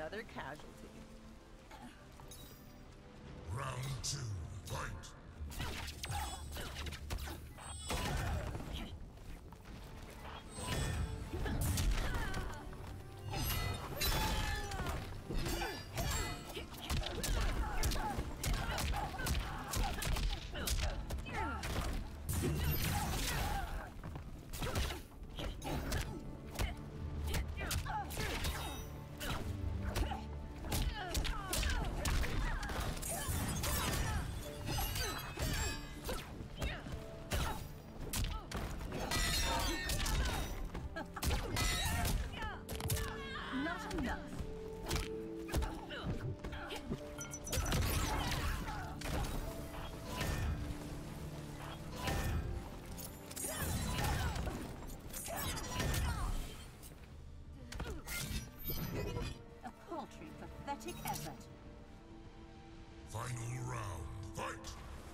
another casualty. Round 2, fight! Not enough. A paltry, pathetic effort. Final round, fight!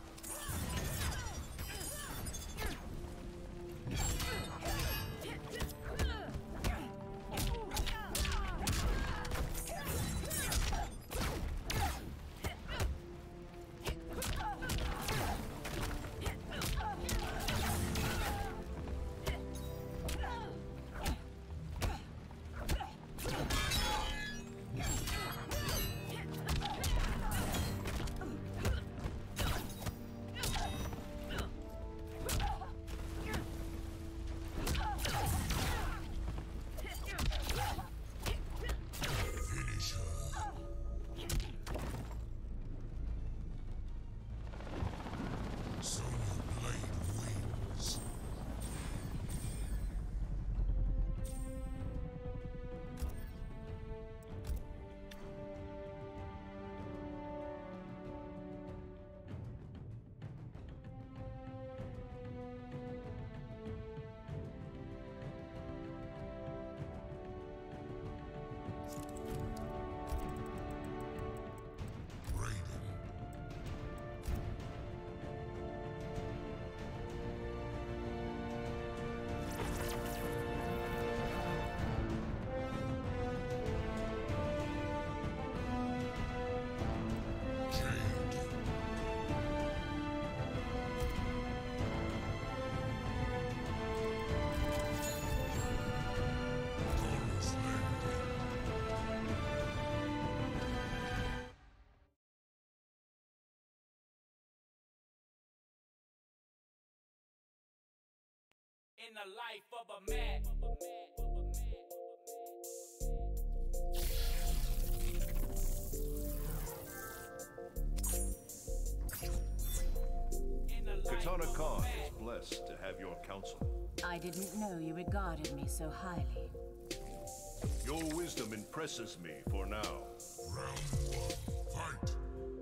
In the life of a man. Kitana Khan is blessed to have your counsel. I didn't know you regarded me so highly. Your wisdom impresses me for now. Round 1, fight!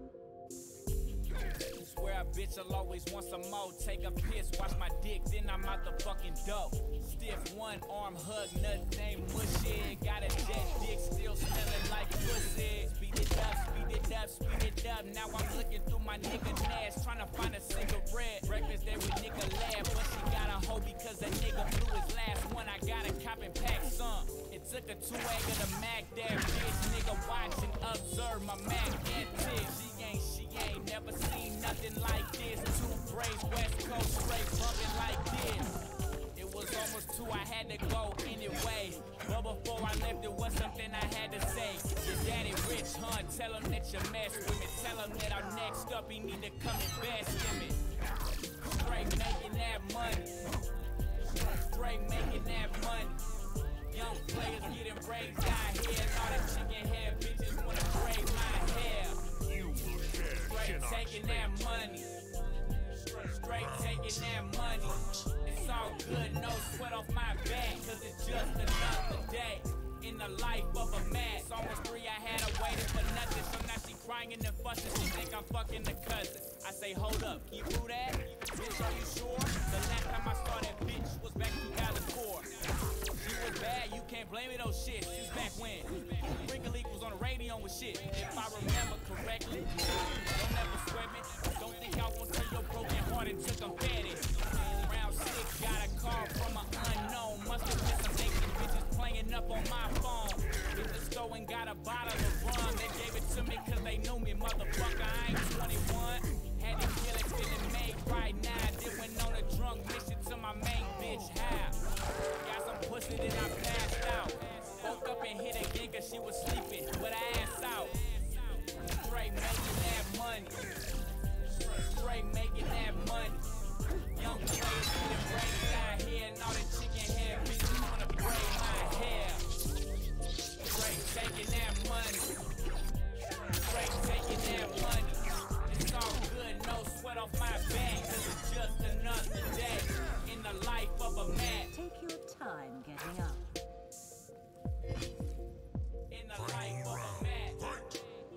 Swear a bitch will always want some more. Take a piss, wash my dick, then I'm out the fucking dope. Stiff one arm hug, nothing mushy. Got a jet dick, still smelling like pussy. Speed it up, speed it up, speed it up. Now I'm looking through my nigga Nash, trying to find a cigarette. Breakfast there with nigga laugh, but she got a hoe because that nigga blew his last one. I gotta cop and pack some. It took a 2-egg of the Mac, that bitch. Nigga watch and observe my Mac antics. She ain't never seen nothing like this. 2 braids, West Coast straight bumping like this. It was almost 2, I had to go anyway. But before I left, it was something I had to say. Your daddy rich, huh? Tell him that you mess with me. Tell him that I'm next up, he need to come and best in me. Straight making that money. Straight making that money. Young players getting braids out here. And all the chicken hair bitches wanna braid my hair. Straight taking that money. Straight taking that money. It's all good, no sweat off my back, cause it's just another day in the life of a man. It's almost 3, I had her waiting for nothing. So now she crying and fussing, she think I'm fucking the cousin. I say, hold up, can you do that? Bitch, are you sure? The last time I saw that bitch was back in 2004. She was bad, you can't blame it, oh shit. Since back when Wrinkle was on the radio with shit. If I remember correctly, don't ever sweat me. Don't think I won't turn your broken heart into confetti. Round 6, got a call from an unknown. Must have been some naked bitches playing up on my phone. Hit the store and got a bottle bitch, how? Got some pussy, then I passed out. Woke up and hit again cause she was sleeping with her ass out. Straight making that money. Straight making that money. Young players with the brains down here and all the chicken hair bitches wanna braid my hair. Straight taking that money. Straight taking that money. It's all good, no sweat off my back. Cause it's just another day in the life of a man. Take your time getting up. In the life of a man. Fight!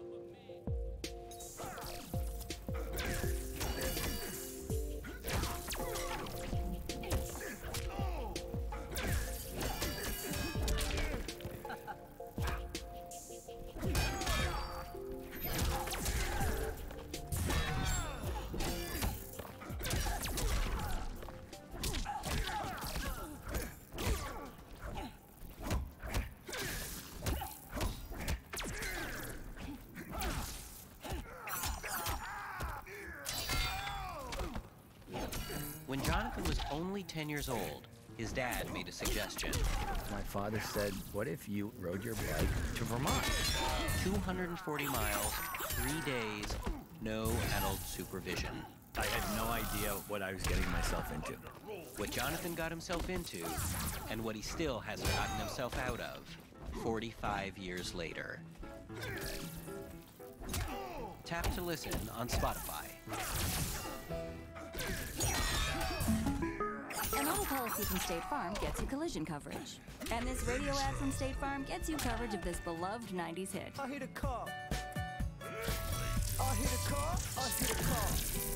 When Jonathan was only 10 years old, his dad made a suggestion. My father said, what if you rode your bike to Vermont? 240 miles, 3 days, no adult supervision. I had no idea what I was getting myself into. What Jonathan got himself into, and what he still hasn't gotten himself out of, 45 years later. Tap to listen on Spotify. An auto policy from State Farm gets you collision coverage. And this radio ad from State Farm gets you coverage of this beloved 90s hit. I hit a car. I hit a car. I hit a car.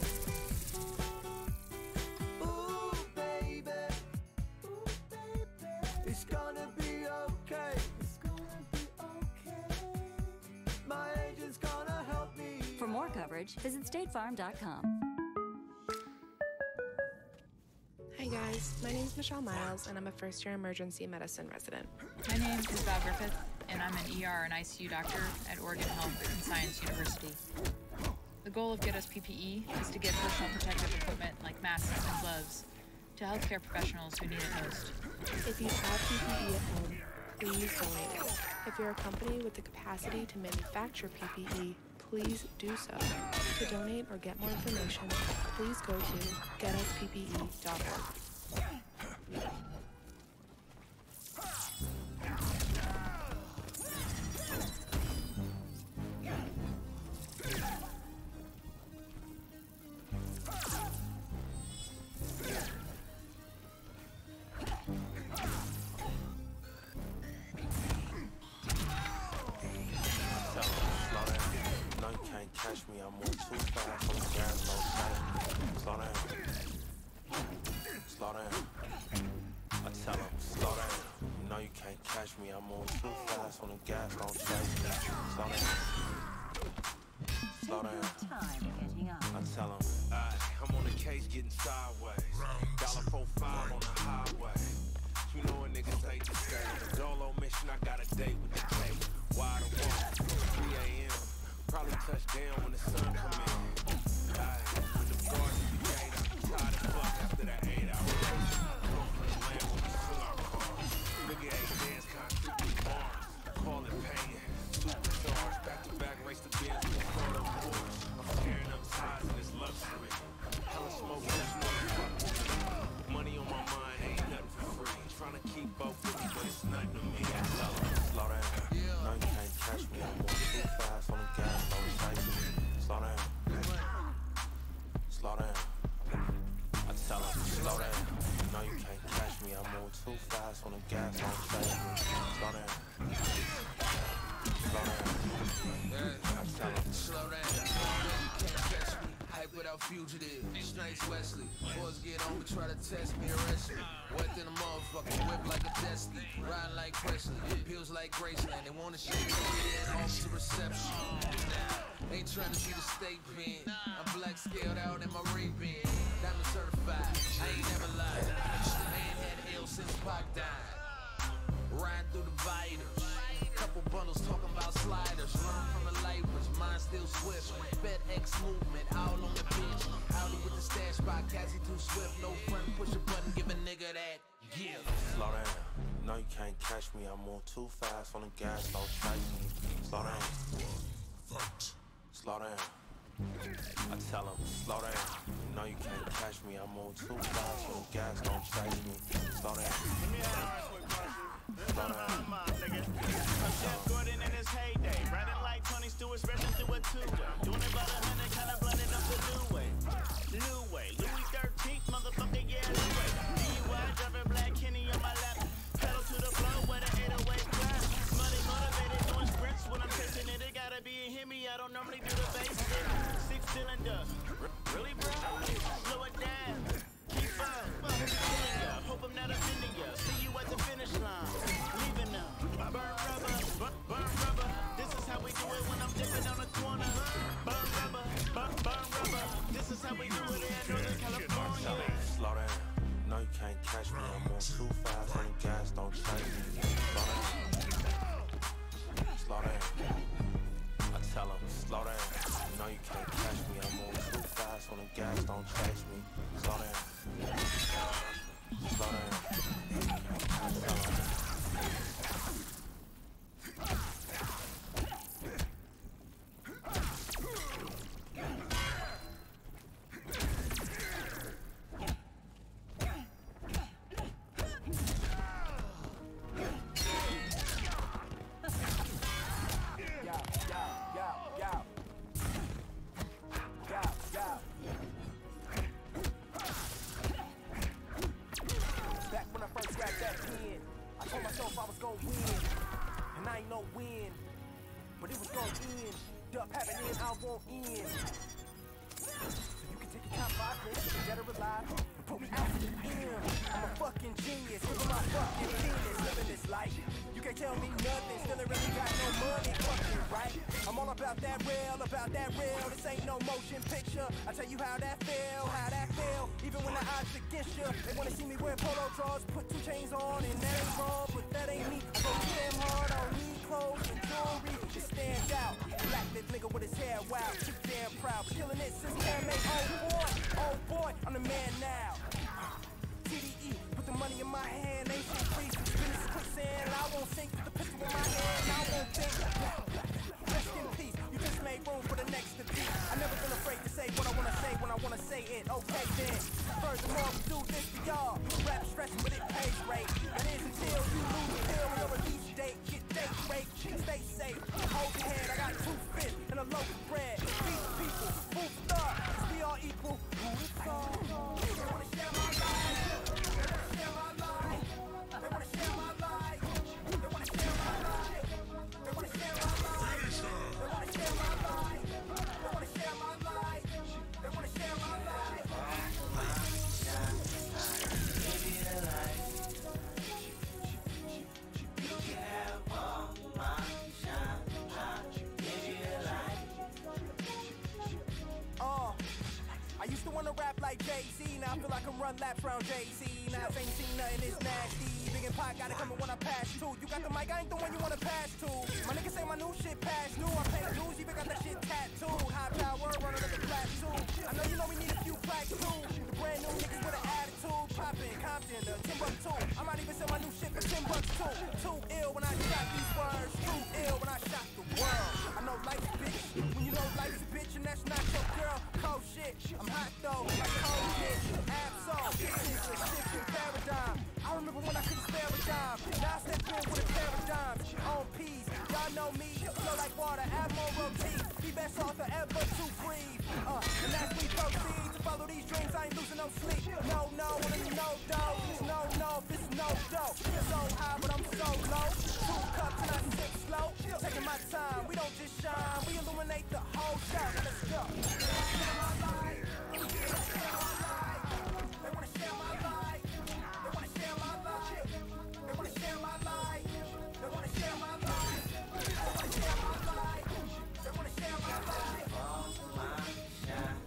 Ooh, baby. Ooh, baby. It's gonna be okay. It's gonna be okay. My agent's gonna help me. For more coverage, visit statefarm.com. Hi guys, my name is Michelle Miles and I'm a first-year emergency medicine resident. My name is Val Griffith and I'm an ER and ICU doctor at Oregon Health and Science University. The goal of Get Us PPE is to get personal protective equipment like masks and gloves to healthcare professionals who need it most. If you have PPE at home, please donate it. If you're a company with the capacity to manufacture PPE, please do so. To donate or get more information, please go to getusppe.org. Catch me, I'm moving too fast on the gas, no tight. Slow down. Slow down. I tell them, slow down. You know you can't catch me, I'm moving too fast on the gas, don't chase me. Slow down. Slow down. Time getting up. I tell them, I'm on the case getting sideways. $1.45 on the highway. You know a nigga take the skate. The Dolo mission, I got a date with the tape. Wide awake, 3 a.m. Probably touch down when the sun come in. With the guards at the gate, I'm tired as fuck after that 8-hour race. Come from the land where we fill our cars. Nigga ain't dance, concrete with bars. Call it paying, supercharged. Back to back, race the Benz with the photo boards. I'm tearing up ties in this luxury. Hella smoke, money on my mind, ain't nothing for free. Trying to keep up with me, but it's nothing to me. I tell them, slow down. No, you can't catch me, I'm moving too fast on the gas, don't chase me. Slow down. Slow down. I tell them, slow down. No, you can't catch me, I'm moving too fast on the gas, don't chase me. Slow down. Slow down. I tell them, slow down. You can't catch me. Hype without fugitive, Snipes Wesley. Boys get on me, try to test me, arrest me. Wet in a motherfucker, whip like a Destiny. Riding like Presley, pills like Graceland. They wanna shake me, off to reception. Ain't trying to be the state pen. I'm black scaled out in my Ray-Ban. Diamond certified, I ain't never lied. I ain't had L since Pac died. Riding through the vitals. Couple bundles talking about sliders. Learn from the lifers, mine still swift. FedEx movement, all on the bitch. Audi with the stash by Cassie too swift. No front, push a button, give a nigga that. give. Slow down. No, you can't catch me. I move too fast on the gas, don't chase me. Slow down. Fight. Slow down. I tell him, slow down. No, you can't catch me. I move too fast on the gas, don't chase me. Slow down. Slow down. Jeff Gordon in his heyday, riding like Tony Stewart, stretching through a two-way. Doing it about 100, kind of blending up the new way. New way, Louis 13th, motherfucker, yeah, new way. DUI, driving black Kenny on my lap. Pedal to the floor with an 808 clap. Money motivated, doing sprints when I'm chasing it. It gotta be a Hemi, I don't normally do the bass stick. 6-cylinder, really bro? Slow it down, keep up. Killing ya, hope I'm not offending ya. See you at the finish line, leaving now. Burn rubber, burn rubber. This is how we do it when I'm dipping on the corner. Burn rubber, burn rubber. This is how we do it in Northern California. Slow down. No, you can't catch me. I'm on too fast on the gas, don't chase me. Slow down. Slow down. I tell him, slow down. No, you can't catch me. I'm on too fast on the gas, don't chase me. Slow down. Slow down. I tell him. Jay-Z, now I feel like I'm run laps around Jay-Z. Now I ain't seen nothing this nasty. Big and Pot gotta come when I pass too. You got the mic, I ain't the one you wanna pass to. My niggas say my new shit past new. I pay dues, even got that shit tattooed. High power, running up the plateau. I know you know we need a few plaques too. The brand new niggas with an attitude. Poppin', Compton, Timbuktu. I might even sell my new shit for $10 too. Too ill when I shot these words. Too ill when I shot the world. I know life's a bitch. When you know life's a bitch and that's not your girl. Cold shit, I'm hot though. Like cold shit, Absol. This is a shifting paradigm. I remember when I couldn't spare a dime. Now I step in with a pair of dimes. On P's, y'all know me. Flow like water, Admiral T. The best author ever to breathe. And as we proceed to follow these dreams, I ain't losing no sleep. No, on a no dough. It's no, this is no dough. So high, but I'm so low. 2 cups and I sip slow. Taking my time, we don't just shine. We illuminate the whole show. Let's go. They wanna share my life. They wanna share my life. They wanna share my life. They wanna share my life. They wanna share my life. They wanna share my life. All my shine,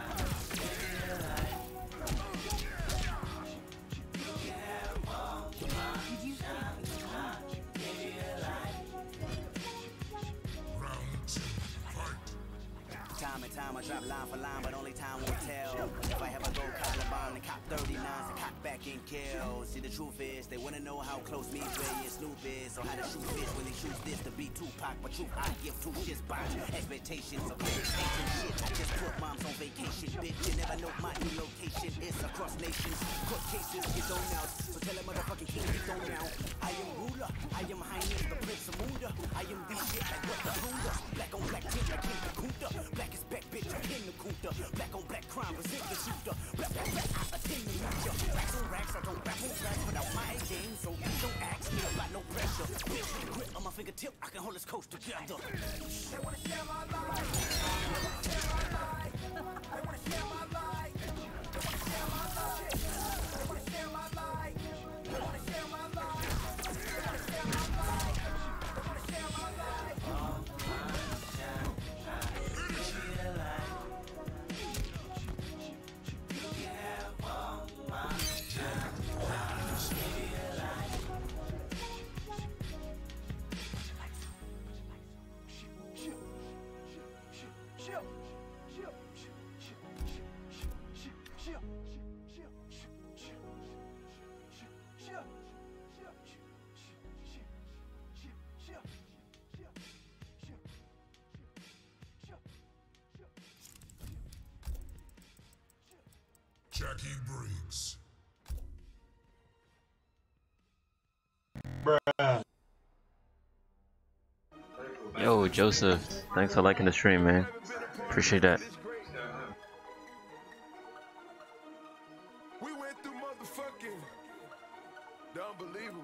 Time and time I drop line for line, but only time will tell. If I ever go Caliban and cop 39s and cock back and kill. See, the truth is, they wanna know how close me, Ray, and Snoop is. So how to shoot fish when they choose this to be Tupac. But truth, I give two shits by expectations of ancient shit. I just put moms on vacation, bitch. You never know my new location. It's across nations. Court cases get thrown out. So tell a motherfucking king get thrown down. I am ruler. I am highness, the prince of Muda. I am the shit like what the Honda. Black on black tint like King the Kunta. Black is back, bitch. I'm in the Kunta. Black on black crime, resist the shooter. Black, black, black, I attend the lucha. Racks on racks, I don't rap on tracks without my game. So don't ask me about no pressure. Bitch, grip on my fingertip, I can hold this coast together. They wanna share my life. They wanna share my life. They wanna share my life. They wanna share my life. They wanna share my life. They wanna share my life. They wanna share my life. They wanna share my life. All my time, I feel like you can have all my time. I feel like Jackie Briggs. Yo, Joseph, thanks for liking the stream, man. Appreciate that. We went through motherfucking the unbelievable.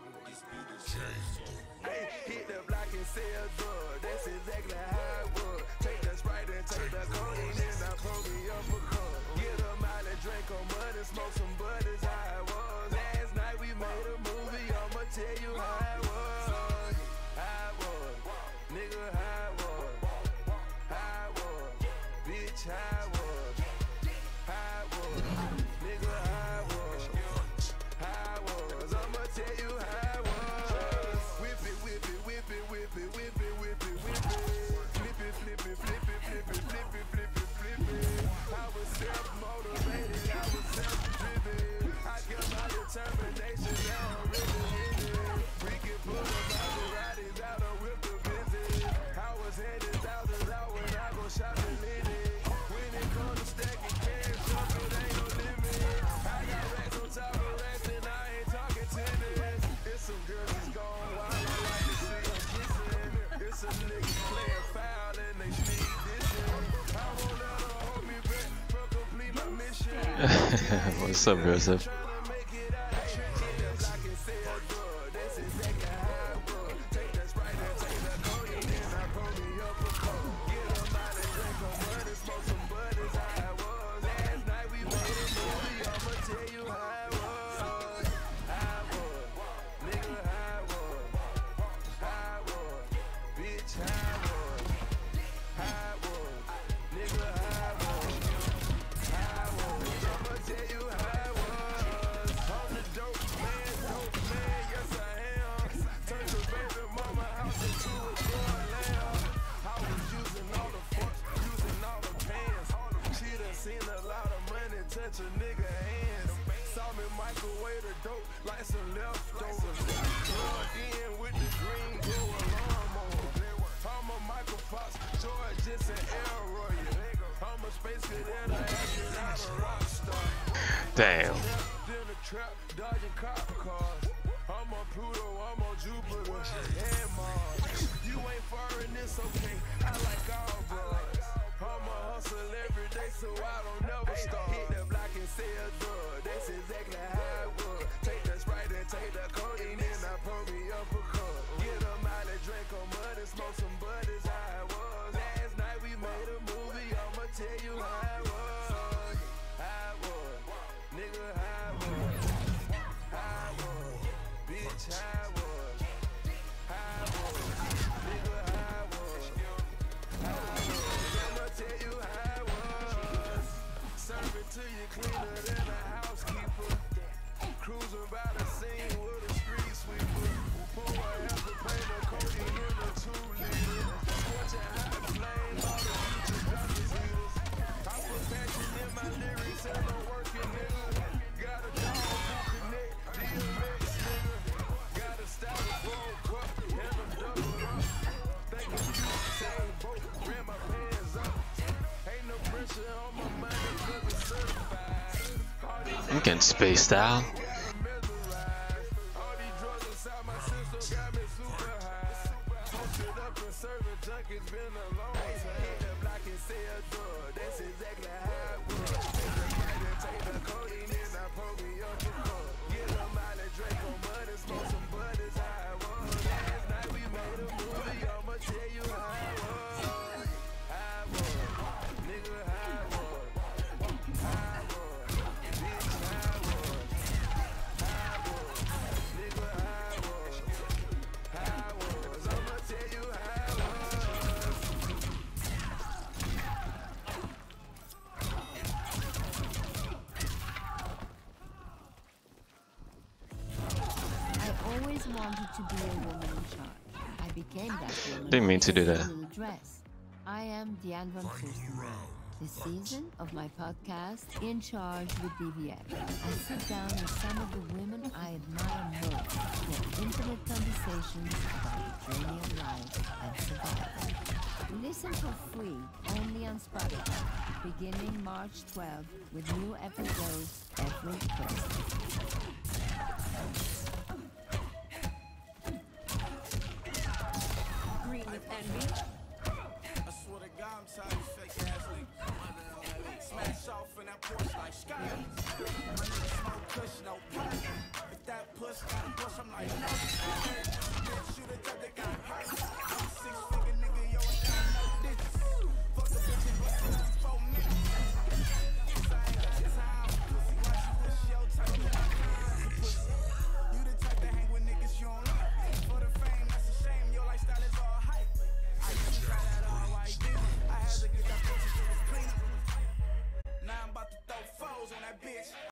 Hey, hit the block and sell drugs. That's exactly how it was. Take the Sprite and take the codeine and I pull me up a cup. Get a mile and drink on mud and smoke some bud is how it was. Last night we made a movie, I'ma tell you how it was. How it was, nigga, how it was. How it was, bitch, how it was. How it was, nigga, how it was. How it was, I'ma tell you how it was. Whip it, whip it, whip it, whip it, whip it, whip it, whip it. Flip it, flip it, flip it, flip it, flip it, flip it, flip it. I was self-motivated, I was self-driven. I kept my determination, now I'm really in it. We can pull the Maseratis out and whip the business. I was handing thousands out when I go shopping in it. When it comes to stacking cash, it ain't no limit. I got racks on top of racks and I ain't talking tennis. It's some girls that's gone wild, I like to see them kissing. It's some niggas playing foul and they sneak dissing. I won't let her hold me back for complete my mission. What's up, Joseph? Touch a nigga hands. Saw me microwave the dope like some leftovers. Plugged in with the green glow alarm on. I'm a Michael Fox, George Jensen, Elroy. I'm a space cadet, I acted out a rock star. Damn. In the trap, dodging cop cars. I'm on Pluto, I'm on Jupiter, and Mars. You ain't foreign, it's okay. I like all bros. I'm a hustle every day, so I don't never stop. Hit the block and sell drugs. That's exactly how it was. Take the Sprite and take the codeine, and I pull me up a cup. Get a mile and drink on mud and smoke some bud is how it was. Last night we made a movie, I'ma tell you how it was. How it was, nigga, how it was. How it was, bitch, how it was. How it was, nigga, how it was. How it was, I'ma tell you how it was. Serve it to you cleaner than a housekeeper. Cruising by the scene with a street sweeper. Pour a half a paint of codeine in a 2-liter. Watch a hot flame, all the future doctors eaters. I put passion in my lyrics and I'm working, nigga. Got a dog who I'm getting spaced out. Wanted to be a woman in charge. I became that woman. Didn't mean to do that. Dress. I am Diane von Furstenberg. This season of my podcast, In Charge with BBX, I sit down with some of the women I admire most for intimate conversations about the journey of life and survival. Listen for free only on Spotify, beginning March 12th with new episodes every Thursday.